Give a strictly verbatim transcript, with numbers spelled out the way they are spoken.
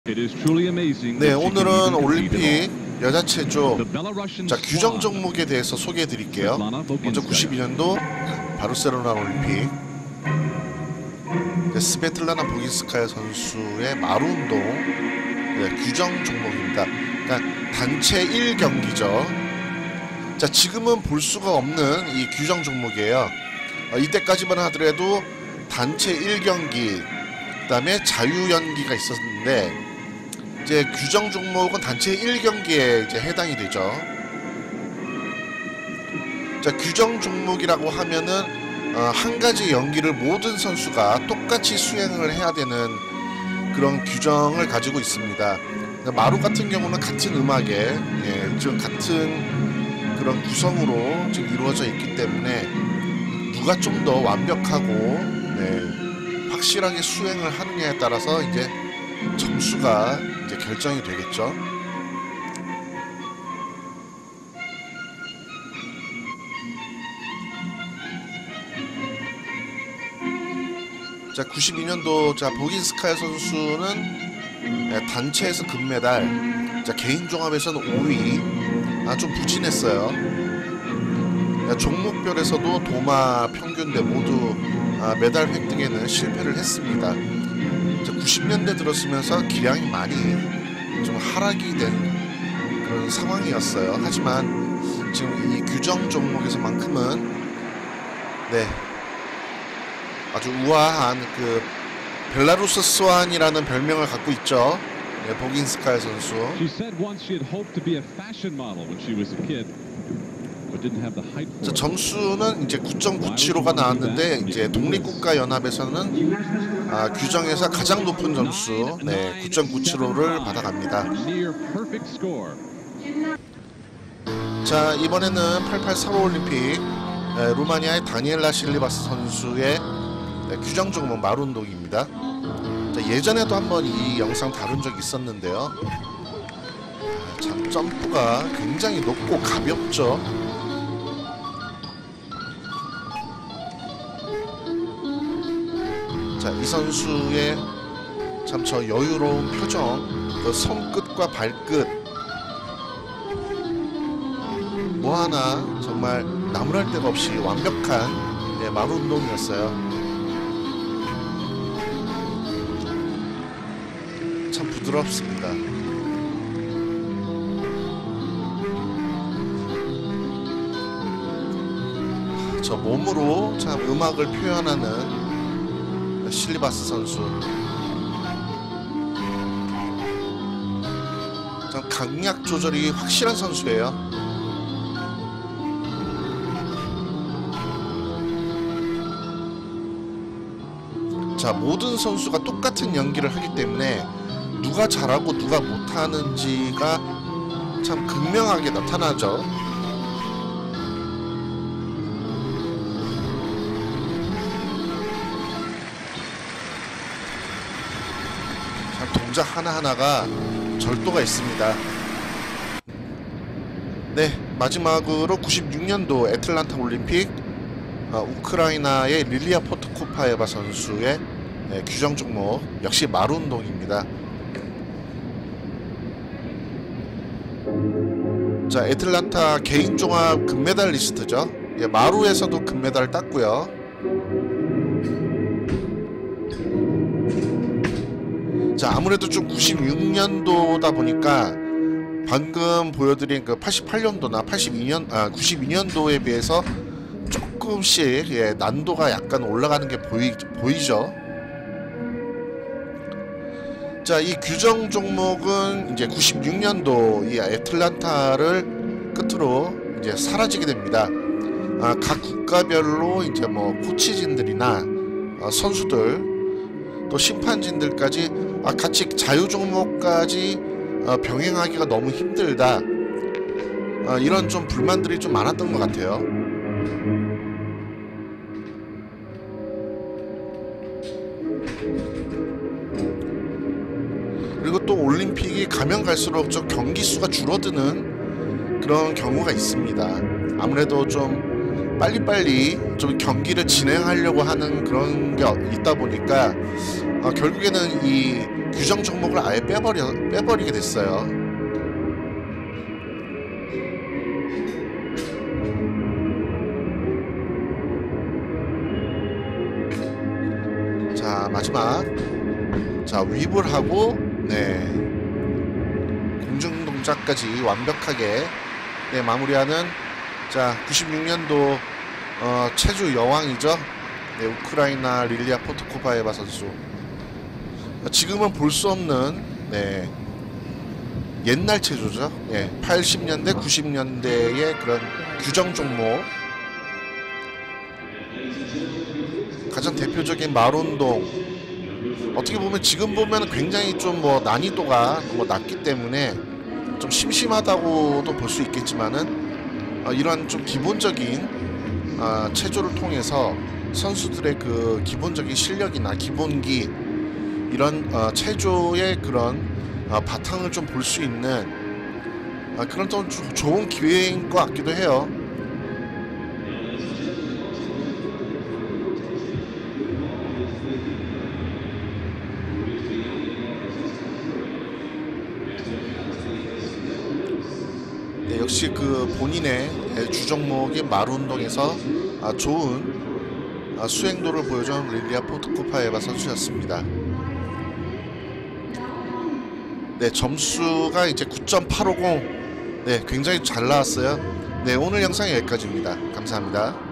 네, 오늘은 올림픽 여자체조 자 규정 종목에 대해서 소개해 드릴게요. 먼저 구십이 년도 바르셀로나 올림픽 네, 스베틀라나 보긴스카야 선수의 마루 운동 네, 규정 종목입니다. 그러니까 단체 일 경기죠. 자, 지금은 볼 수가 없는 이 규정 종목이에요. 어, 이때까지만 하더라도 단체 일 경기 그 다음에 자유연기가 있었는데 이제 규정 종목은 단체 일 경기에 이제 해당이 되죠. 자, 규정 종목이라고 하면은 어, 한 가지 연기를 모든 선수가 똑같이 수행을 해야 되는 그런 규정을 가지고 있습니다. 마루 같은 경우는 같은 음악에 예, 지금 같은 그런 구성으로 지금 이루어져 있기 때문에 누가 좀 더 완벽하고 네, 확실하게 수행을 하느냐에 따라서 이제 점수가 이제 결정이 되겠죠. 자, 구십이 년도 자 보긴스카야 선수는 네, 단체에서 금메달, 자 개인 종합에서는 오 위, 아 좀 부진했어요. 자, 종목별에서도 도마, 평균대 모두 아, 메달 획득에는 실패를 했습니다. 구십 년대 들었으면서 기량이 많이 좀 하락이 된 그런 상황이었어요. 하지만 지금 이 규정 종목에서만큼은 네 아주 우아한 그 벨라루스 스완이라는 별명을 갖고 있죠. 네, 보긴스카야 선수. 자, 점수는 이제 구 점 구칠오가 나왔는데 이제 독립국가연합에서는 아, 규정에서 가장 높은 점수 네, 구 점 구칠오를 받아갑니다. 자, 이번에는 팔십팔 서울 올림픽 네, 루마니아의 다니엘라 실리바스 선수의 네, 규정 종목 마루 운동입니다. 자, 예전에도 한번 이 영상 다룬 적이 있었는데요. 참 점프가 굉장히 높고 가볍죠. 자, 이 선수의 참 저 여유로운 표정, 그 손끝과 발끝 뭐 하나 정말 나무랄 데가 없이 완벽한 네, 마루 운동이었어요. 참 부드럽습니다. 저 몸으로 참 음악을 표현하는 실리바스 선수. 참 강약 조절이 확실한 선수예요. 자, 모든 선수가 똑같은 연기를 하기 때문에 누가 잘하고 누가 못하는지가 참 극명하게 나타나죠. 동작 하나하나가 절도가 있습니다. 네, 마지막으로 구십육 년도 애틀란타 올림픽 어, 우크라이나의 릴리아 포트코파예바 선수의 네, 규정 종목 역시 마루 운동입니다. 자, 애틀란타 개인 종합 금메달 리스트죠. 예, 마루에서도 금메달을 땄고요. 자, 아무래도 좀 구십육 년도다 보니까 방금 보여드린 그 팔십팔 년도나 팔십이 년, 아, 구십이 년도에 비해서 조금씩 예, 난도가 약간 올라가는 게 보이, 보이죠. 자, 이 규정 종목은 이제 구십육 년도 이 애틀란타를 끝으로 이제 사라지게 됩니다. 아, 각 국가별로 이제 뭐 코치진들이나 어, 선수들 또 심판진들까지 아, 같이 자유 종목까지 어, 병행하기가 너무 힘들다. 어, 이런 좀 불만들이 좀 많았던 것 같아요. 그리고 또 올림픽이 가면 갈수록 좀 경기 수가 줄어드는 그런 경우가 있습니다. 아무래도 좀 빨리빨리 좀 경기를 진행하려고 하는 그런 게 있다 보니까 어, 결국에는 이 규정 종목을 아예 빼버려 빼버리게 됐어요. 자, 마지막. 자, 윕을 하고, 네, 공중 동작까지 완벽하게, 네, 마무리하는, 자, 구십육 년도 어, 체조 여왕이죠. 네, 우크라이나 릴리아 포트코바에바 선수. 지금은 볼 수 없는, 네, 옛날 체조죠. 네, 팔십 년대, 구십 년대의 그런 규정 종목. 가장 대표적인 말운동. 어떻게 보면 지금 보면 굉장히 좀 뭐 난이도가 뭐 낮기 때문에 좀 심심하다고도 볼 수 있겠지만은, 어, 이런 좀 기본적인 어, 체조를 통해서 선수들의 그 기본적인 실력이나 기본기, 이런 어, 체조의 그런 어, 바탕을 좀 볼 수 있는 어, 그런 좀 좋은 기회인 것 같기도 해요. 네, 역시 그 본인의 주종목인 마루운동에서 아, 좋은 아, 수행도를 보여준 릴리아 포트코바에바 선수였습니다. 네, 점수가 이제 구 점 팔오공. 네, 굉장히 잘 나왔어요. 네, 오늘 영상 여기까지입니다. 감사합니다.